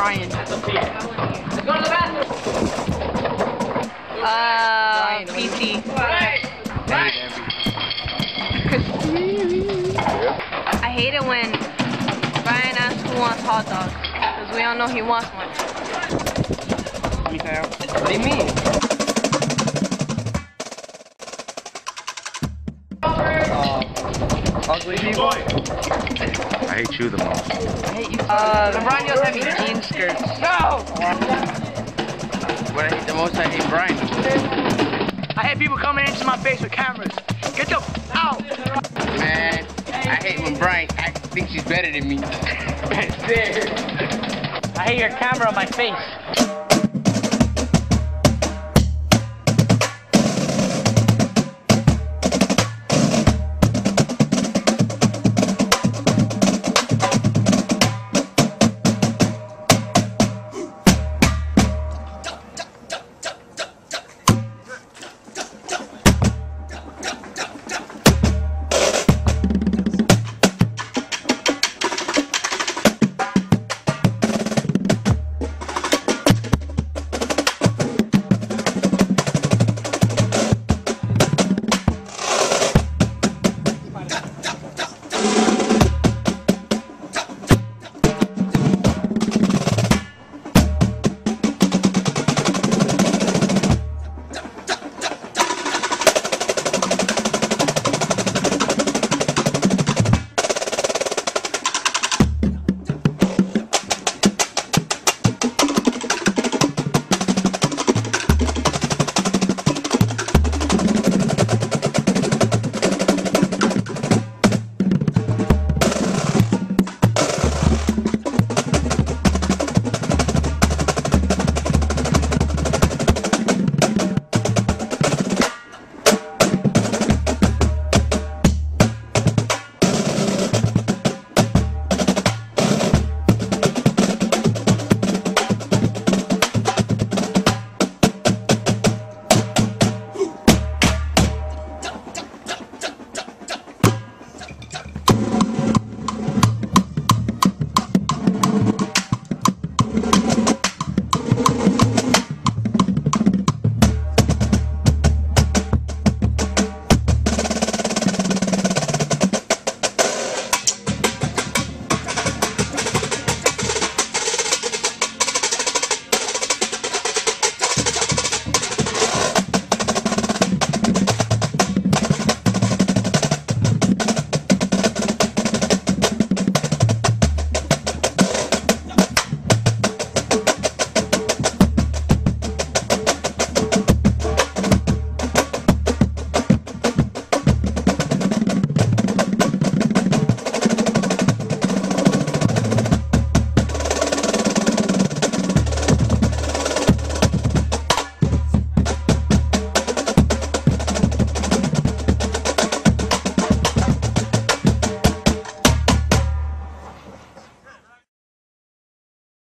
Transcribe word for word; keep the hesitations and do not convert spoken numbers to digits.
Brian. Let's go to the bathroom. Uh, P T. I hate it when Brian asks who wants hot dogs, because we all know he wants one. What do you mean? Uh, ugly people? I hate you the most. I hate you. Uh, LeBron, you have these jean skirts. No! What I hate the most, I hate Brian. I hate people coming into my face with cameras. Get the out! Man, I hate when Brian act, thinks she's better than me. That's it. I hate your camera on my face.